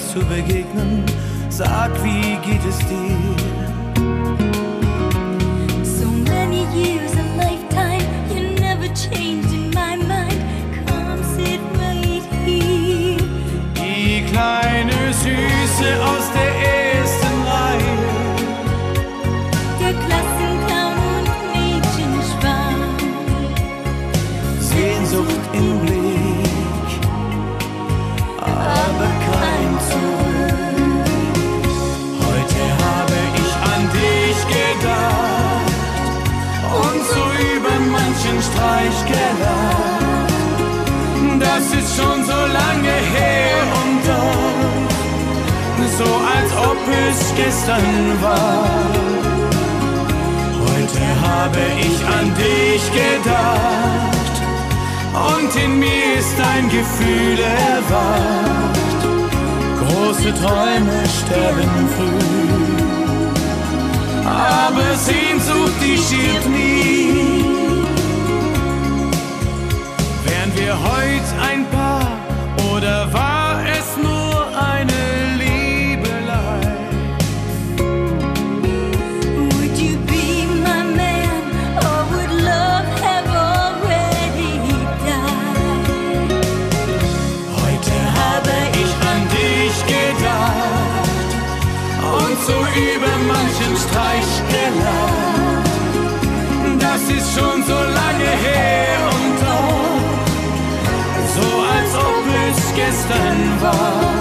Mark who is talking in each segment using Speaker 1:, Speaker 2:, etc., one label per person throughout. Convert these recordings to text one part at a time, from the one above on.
Speaker 1: zu begegnen. Sag, wie geht es dir?
Speaker 2: So many years, a lifetime, you never changed in my mind. Come sit right here.
Speaker 1: Die kleine Süße aus der ersten Reihe,
Speaker 2: Der Klassenclown und Mädchenschwarm.
Speaker 1: Sehnsucht im Blick, aber kein Zurück. Heute habe ich an dich gedacht und so über manchen Streich gelacht. Das ist schon so lange her und doch so, als ob es gestern war. Heute habe ich an dich gedacht und in mir ist ein Gefühl erwacht. Große Träume sterben früh, aber Sehnsucht, die stirbt nie. Wären wir heute ein Paar oder war es nur eine Liebelei?
Speaker 2: Would you be my man, or would love have already died?
Speaker 1: Heute habe ich an dich gedacht und so über manchen Streich gelacht. Das ist schon so lange her und doch so, als ob es gestern war.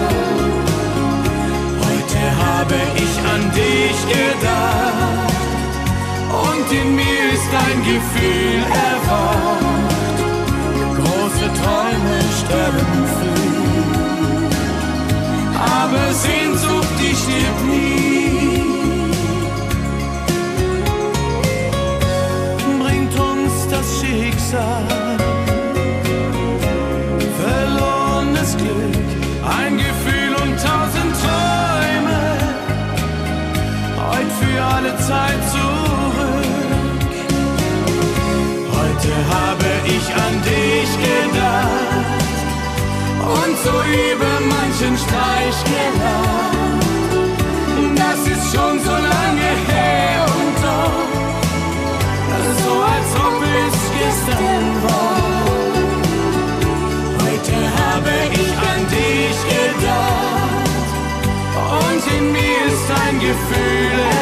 Speaker 1: Heute habe ich an dich gedacht und in mir ist ein Gefühl erwacht. Große Träume sterben früh, aber Sehnsucht, die stirbt nie. Bringt uns das Schicksal verlorenes Glück, ein Gefühl und 1000 Träume, heute für alle Zeit zurück. Heute habe ich an dich gedacht und so über manchen Streich gelacht. Das ist schon so lange her und doch so, als ob es gestern war. Heute habe ich an dich gedacht und in mir ist ein Gefühl